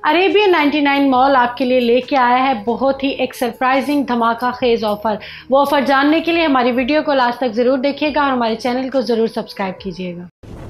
Arabian 99 mall आपके लिए लेके आया है बहुत ही एक सरप्राइजिंग धमाका खेज ऑफ़र। वो ऑफ़र जानने के लिए हमारी वीडियो को लास्ट तक ज़रूर देखिएगा और हमारे चैनल को ज़रूर सब्सक्राइब कीजिएगा।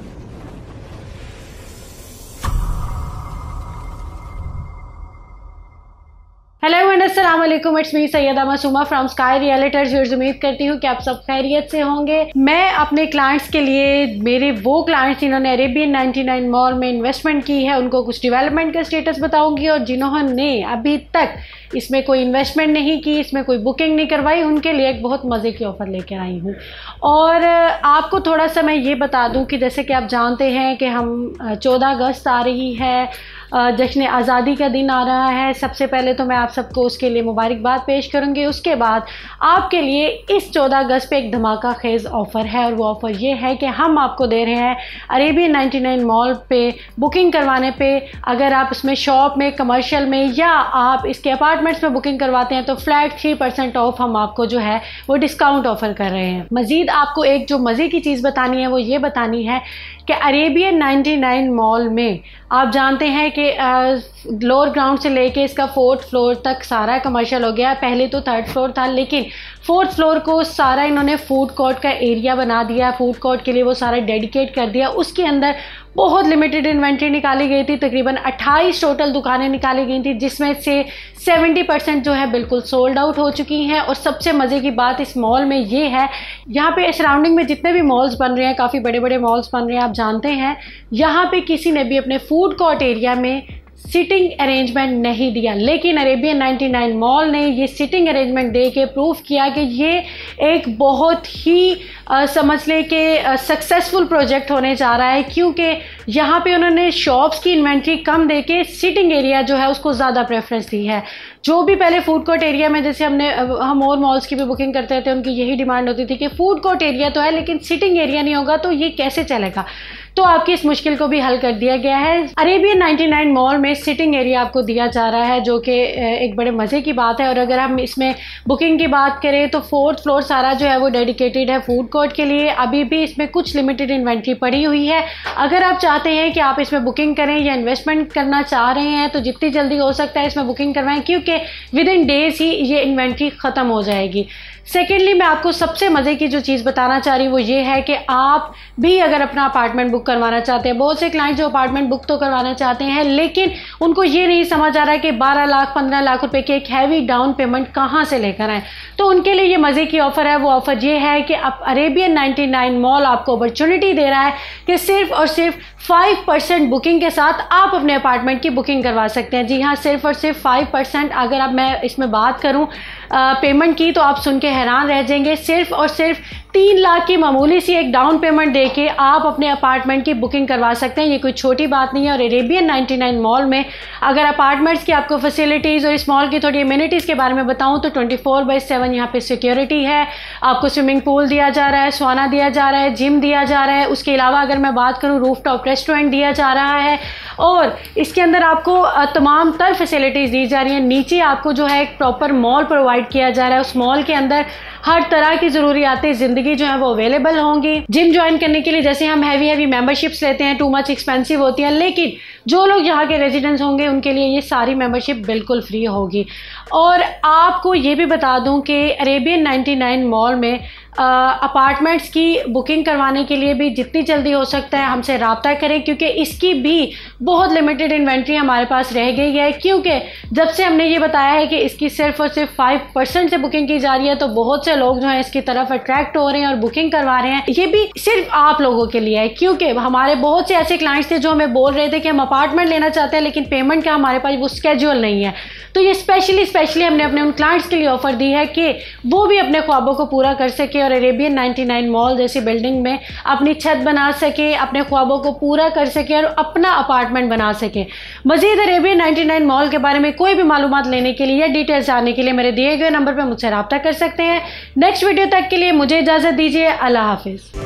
हेलो एंड अस्सलाम वालेकुम, it's me Syeda Masuma from Sky Realtors. उम्मीद करती हूँ कि आप सब खैरियत से होंगे। मैं अपने क्लाइंट्स के लिए, मेरे वो क्लाइंट्स जिन्होंने अरेबियन 99 मॉल में इन्वेस्टमेंट की है, उनको कुछ डेवलपमेंट का स्टेटस बताऊंगी, और जिन्होंने अभी तक इसमें कोई इन्वेस्टमेंट नहीं की, इसमें कोई बुकिंग नहीं करवाई, उनके लिए एक बहुत मज़े की ऑफ़र लेकर आई हूँ। और आपको थोड़ा सा मैं ये बता दूँ कि जैसे कि आप जानते हैं कि हम 14 अगस्त आ रही है, जश्न आज़ादी का दिन आ रहा है। सबसे पहले तो मैं आप सबको उसके लिए मुबारकबाद पेश करूंगी। उसके बाद आपके लिए इस 14 अगस्त पे एक धमाका खेज़ ऑफ़र है, और वो ऑफ़र ये है कि हम आपको दे रहे हैं अरेबियन 99 मॉल पे बुकिंग करवाने पे, अगर आप इसमें शॉप में, कमर्शियल में या आप इसके अपार्टमेंट्स में बुकिंग करवाते हैं तो फ्लैट 3% ऑफ हम आपको जो है वो डिस्काउंट ऑफ़र कर रहे हैं। मज़ीद आपको एक जो मज़े की चीज़ बतानी है वो ये बतानी है कि अरेबियन 99 मॉल में आप जानते हैं कि लोअर ग्राउंड से लेके इसका 4th फ्लोर तक सारा कमर्शियल हो गया। पहले तो 3rd फ्लोर था, लेकिन 4th फ्लोर को सारा इन्होंने फूड कोर्ट का एरिया बना दिया। फूड कोर्ट के लिए वो सारा डेडिकेट कर दिया। उसके अंदर बहुत लिमिटेड इन्वेंट्री निकाली गई थी, तकरीबन 28 टोटल दुकानें निकाली गई थी, जिसमें से 70% जो है बिल्कुल सोल्ड आउट हो चुकी हैं। और सबसे मज़े की बात इस मॉल में ये है, यहाँ पे सराउंडिंग में जितने भी मॉल्स बन रहे हैं, काफ़ी बड़े बड़े मॉल्स बन रहे हैं, आप जानते हैं, यहाँ पे किसी ने भी अपने फूड कोर्ट एरिया में सिटिंग अरेंजमेंट नहीं दिया, लेकिन अरेबियन 99 मॉल ने ये सिटिंग अरेंजमेंट दे के प्रूव किया कि ये एक बहुत ही समझ ले कि सक्सेसफुल प्रोजेक्ट होने जा रहा है, क्योंकि यहाँ पे उन्होंने शॉप्स की इन्वेंट्री कम दे के सिटिंग एरिया जो है उसको ज़्यादा प्रेफरेंस दी है। जो भी पहले फूड कोर्ट एरिया में, जैसे हम और मॉल्स की भी बुकिंग करते थे, उनकी यही डिमांड होती थी कि फूड कोर्ट एरिया तो है लेकिन सिटिंग एरिया नहीं होगा, तो ये कैसे चलेगा। तो आपकी इस मुश्किल को भी हल कर दिया गया है। अरेबियन 99 मॉल में सिटिंग एरिया आपको दिया जा रहा है, जो कि एक बड़े मज़े की बात है। और अगर हम इसमें बुकिंग की बात करें तो 4th फ्लोर सारा जो है वो डेडिकेटेड है फूड कोर्ट के लिए। अभी भी इसमें कुछ लिमिटेड इन्वेंट्री पड़ी हुई है। अगर आप चाहते हैं कि आप इसमें बुकिंग करें या इन्वेस्टमेंट करना चाह रहे हैं तो जितनी जल्दी हो सकता है इसमें बुकिंग करवाएं, क्योंकि विद इन डेज ही ये इन्वेंट्री ख़त्म हो जाएगी। सेकेंडली, मैं आपको सबसे मज़े की जो चीज़ बताना चाह रही हूँ वो ये है कि आप भी अगर अपना अपार्टमेंट बुक करवाना चाहते हैं, बहुत से क्लाइंट जो अपार्टमेंट बुक तो करवाना चाहते हैं, लेकिन उनको ये नहीं समझ आ रहा है कि 12 लाख 15 लाख रुपए की एक हैवी डाउन पेमेंट कहाँ से लेकर आएँ। तो उनके लिए ये मज़े की ऑफ़र है। वो ऑफ़र ये है कि अब अरेबियन 99 मॉल आपको अपॉर्चुनिटी दे रहा है कि सिर्फ और सिर्फ 5% बुकिंग के साथ आप अपने अपार्टमेंट की बुकिंग करवा सकते हैं। जी हाँ, सिर्फ और सिर्फ 5%। अगर अब मैं इसमें बात करूं पेमेंट की तो आप सुन के हैरान रह जाएंगे। सिर्फ और सिर्फ 3 लाख की मामूली सी एक डाउन पेमेंट देके आप अपने अपार्टमेंट की बुकिंग करवा सकते हैं। ये कोई छोटी बात नहीं है। और अरेबियन 99 मॉल में अगर अपार्टमेंट्स की आपको फैसिलिटीज़ और इस मॉल की थोड़ी इम्यूनिटीज़ के बारे में बताऊं तो 24/7 यहाँ पे सिक्योरिटी है। आपको स्विमिंग पूल दिया जा रहा है, सौना दिया जा रहा है, जिम दिया जा रहा है। उसके अलावा अगर मैं बात करूँ रूफटॉप रेस्टोरेंट दिया जा रहा है, और इसके अंदर आपको तमाम तर फैसिलिटीज़ दी जा रही हैं। नीचे आपको जो है एक प्रॉपर मॉल प्रोवाइड किया जा रहा है। उस मॉल के अंदर हर तरह की ज़रूरियातें ज़िंदगी जो है वो अवेलेबल होंगी। जिम ज्वाइन करने के लिए जैसे हम हैवी मेंबरशिप्स लेते हैं, टू मच एक्सपेंसिव होती हैं, लेकिन जो लोग यहाँ के रेजिडेंट्स होंगे उनके लिए ये सारी मेंबरशिप बिल्कुल फ्री होगी। और आपको ये भी बता दूँ कि अरेबियन 99 मॉल में अपार्टमेंट्स की बुकिंग करवाने के लिए भी जितनी जल्दी हो सकता है हमसे रब्ता करें, क्योंकि इसकी भी बहुत लिमिटेड इन्वेंट्री हमारे पास रह गई है। क्योंकि जब से हमने ये बताया है कि इसकी सिर्फ और सिर्फ 5% से बुकिंग की जा रही है, तो बहुत से लोग जो हैं इसकी तरफ अट्रैक्ट हो रहे हैं और बुकिंग करवा रहे हैं। ये भी सिर्फ आप लोगों के लिए है, क्योंकि हमारे बहुत से ऐसे क्लाइंट्स थे जो हमें बोल रहे थे कि हम अपार्टमेंट लेना चाहते हैं लेकिन पेमेंट का हमारे पास वो स्केड्यूल नहीं है। तो ये स्पेशली हमने अपने उन क्लाइंट्स के लिए ऑफर दी है कि वो भी अपने ख्वाबों को पूरा कर सके और अरेबियन 99 मॉल जैसी बिल्डिंग में अपनी छत बना सके, अपने ख्वाबों को पूरा कर सके और अपना अपार्टमेंट बना सके। मजीद अरेबियन 99 मॉल के बारे में कोई भी मालूमात लेने के लिए या डिटेल्स जानने के लिए मेरे दिए गए नंबर पर मुझसे रब्ता कर सकते हैं। नेक्स्ट वीडियो तक के लिए मुझे इजाज़त दीजिए। अल्लाह हाफिज़।